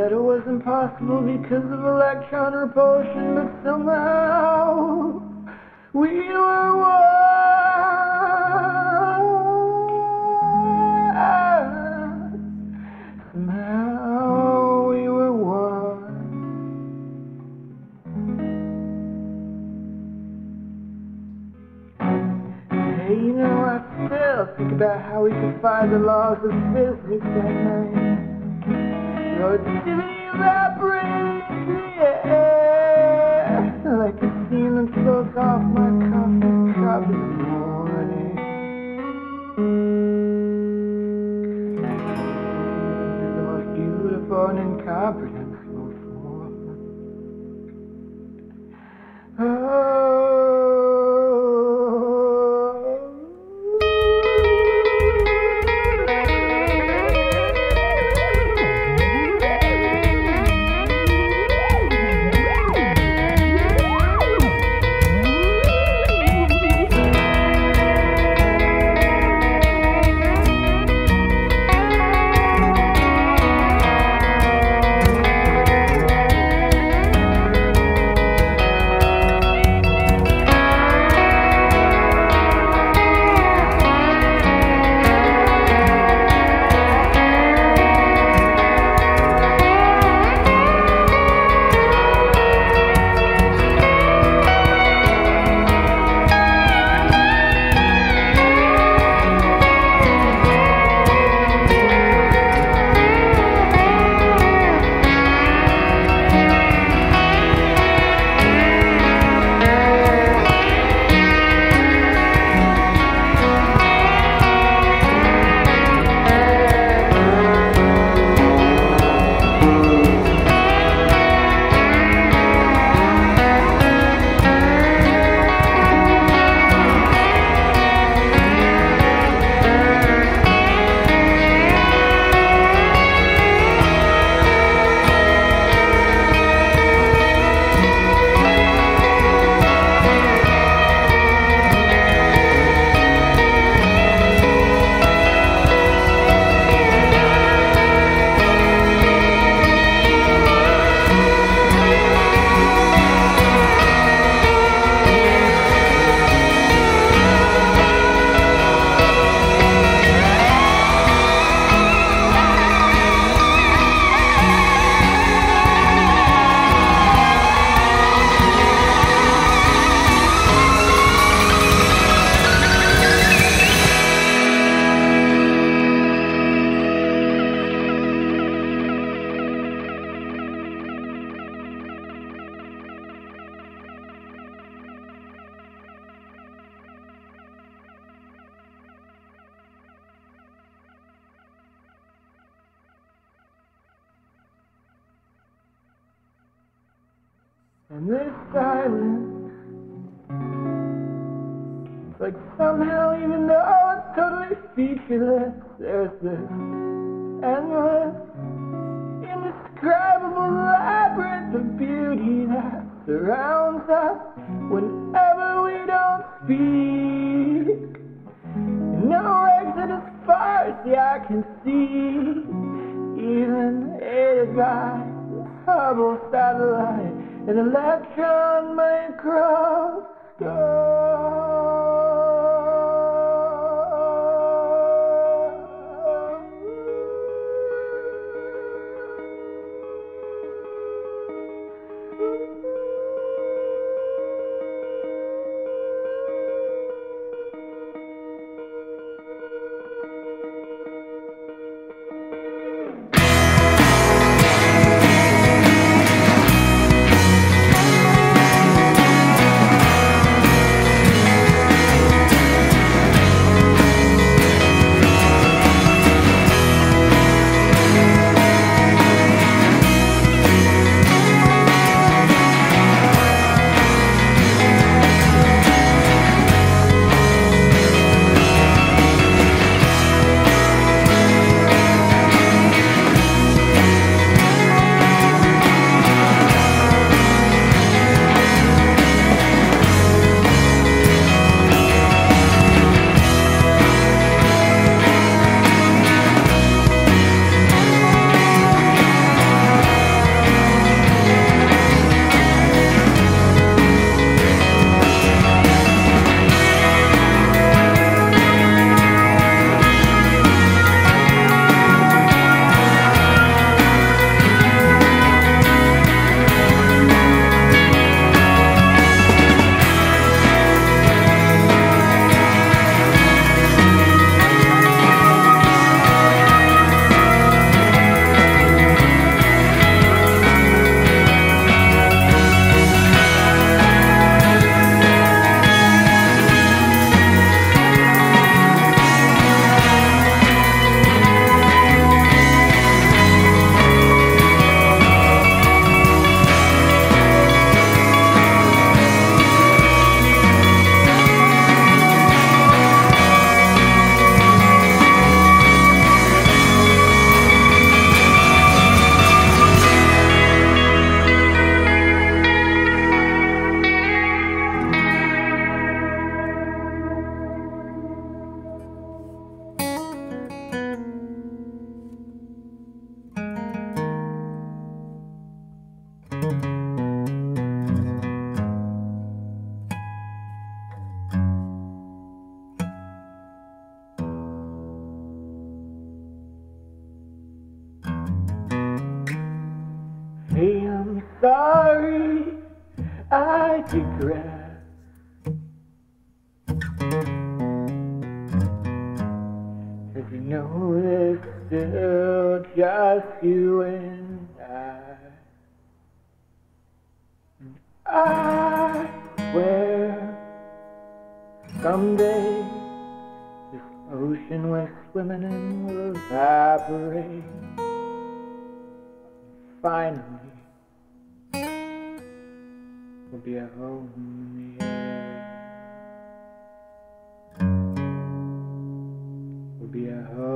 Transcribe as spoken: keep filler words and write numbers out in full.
said it was impossible because of electron repulsion, but somehow we were one. Somehow we were one. Hey, you know, I still think about how we defy the laws of physics that night. Relativity evaporates in the air, like the steam that floats off my coffee cup in the morning. It's the most beautiful and incomprehensible form. Oh. And this silence, like somehow, even though it's totally featureless, there's this endless, indescribable labyrinth of beauty that surrounds us whenever we don't speak. No exit as far as the eye can see, even aided by the Hubble satellite, an electron microscope. sorry, I digress. Cause you know it's still just you and I. And I swear someday this ocean we're swimming in will evaporate. Finally, we'll be at home in the air. We'll be at home.